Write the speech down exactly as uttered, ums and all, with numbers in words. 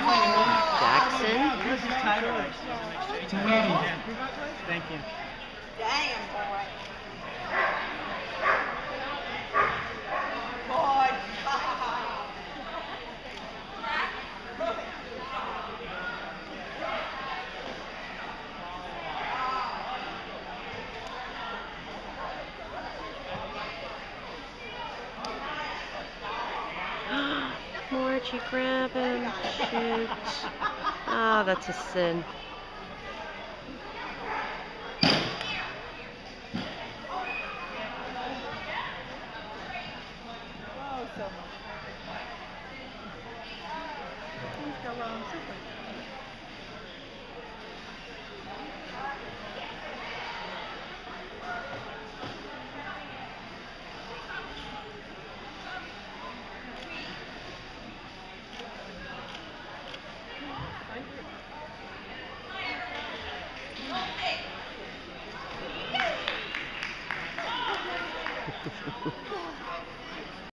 Jackson. Thank you. Damn, boy. Boy. Margie, grab him. Shoot. Ah, that's a sin. Oh, so much. He's got wrong super.